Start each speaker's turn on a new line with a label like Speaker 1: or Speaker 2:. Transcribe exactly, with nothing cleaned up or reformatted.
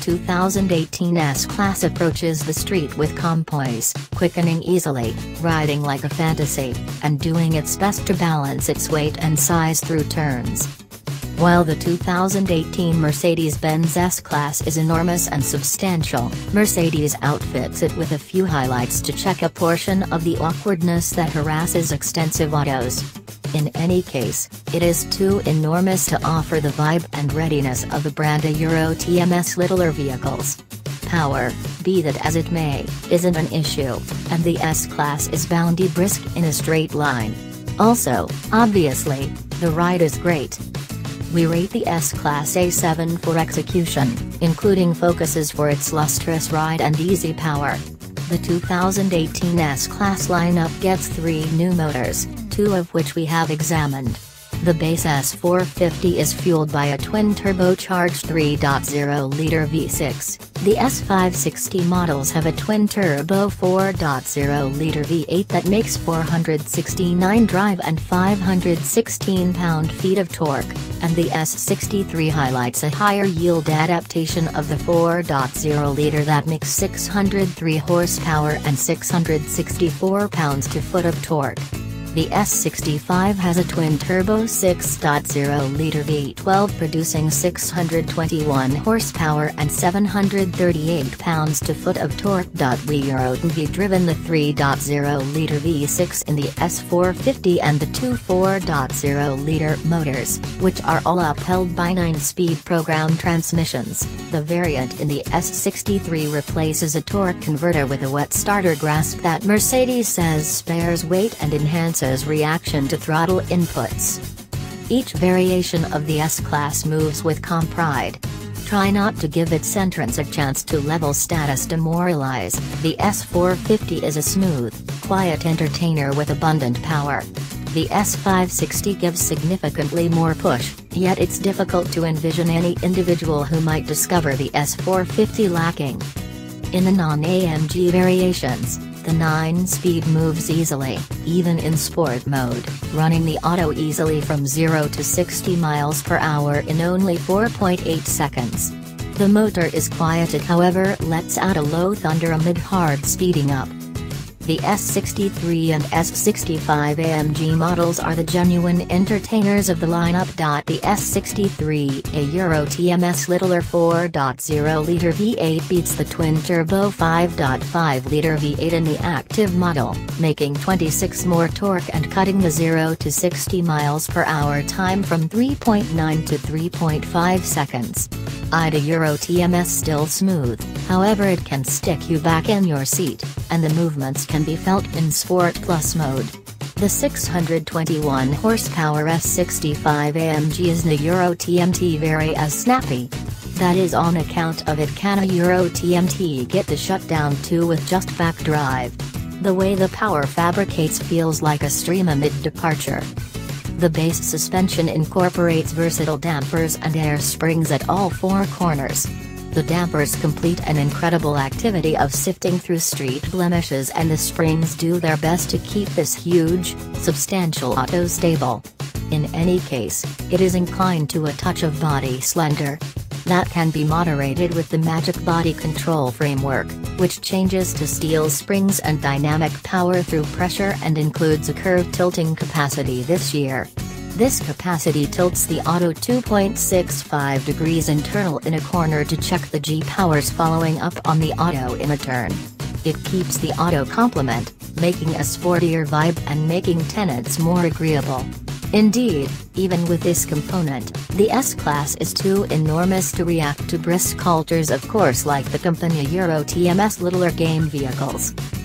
Speaker 1: two thousand eighteen S-Class approaches the street with calm poise, quickening easily, riding like a fantasy, and doing its best to balance its weight and size through turns. While the two thousand eighteen Mercedes-Benz S-Class is enormous and substantial, Mercedes outfits it with a few highlights to check a portion of the awkwardness that harasses extensive autos. In any case, it is too enormous to offer the vibe and readiness of the Branda Euro T M S littler vehicles. Power, be that as it may, isn't an issue, and the S-Class is boundy brisk in a straight line. Also, obviously, the ride is great. We rate the S-Class a seven for execution, including focuses for its lustrous ride and easy power. The two thousand eighteen S-Class lineup gets three new motors, two of which we have examined. The base S four fifty is fueled by a twin-turbocharged three point oh liter V six, the S five sixty models have a twin-turbo four point oh liter V eight that makes four hundred sixty-nine drive and five hundred sixteen pound-feet of torque, and the S sixty-three highlights a higher yield adaptation of the four point oh liter that makes six hundred three horsepower and six hundred sixty-four pounds-to-foot of torque. The S sixty-five has a twin-turbo six point oh liter V twelve producing six hundred twenty-one horsepower and seven hundred thirty-eight pounds-to-foot of torque. We have driven the three point oh liter V six in the S four fifty and the two four point oh liter motors, which are all upheld by nine-speed program transmissions. The variant in the S sixty-three replaces a torque converter with a wet starter grasp that Mercedes says spares weight and enhances reaction to throttle inputs. Each variation of the S-Class moves with calm pride. Try not to give its entrance a chance to level status demoralize. The S four fifty is a smooth, quiet entertainer with abundant power. The S five sixty gives significantly more push, yet it's difficult to envision any individual who might discover the S four fifty lacking. In the non-A M G variations, the nine-speed moves easily, even in sport mode, running the auto easily from zero to sixty miles per hour in only four point eight seconds. The motor is quieted, however, lets out a low thunder amid hard speeding up. The S sixty-three and S sixty-five A M G models are the genuine entertainers of the lineup. The S sixty-three, a Euro T M S littler four point oh liter V eight beats the twin-turbo five point five liter V eight in the active model, making twenty-six more torque and cutting the zero to sixty miles per hour time from three point nine to three point five seconds. I D A Euro T M S still smooth, however it can stick you back in your seat, and the movements can be felt in Sport Plus mode. The six hundred twenty-one horsepower S sixty-five A M G is the Euro T M T very as snappy. That is on account of it can a Euro T M T get the shutdown too with just back drive. The way the power fabricates feels like a stream amid departure. The base suspension incorporates versatile dampers and air springs at all four corners. The dampers complete an incredible activity of sifting through street blemishes, and the springs do their best to keep this huge, substantial auto stable. In any case, it is inclined to a touch of body slender. That can be moderated with the Magic Body Control framework, which changes to steel springs and dynamic power through pressure and includes a curved tilting capacity this year. This capacity tilts the auto two point six five degrees internal in a corner to check the G-powers following up on the auto in a turn. It keeps the auto complement, making a sportier vibe and making tenants more agreeable. Indeed, even with this component, the S-Class is too enormous to react to brisk halters, of course, like the Compagnia Euro T M S littler game vehicles.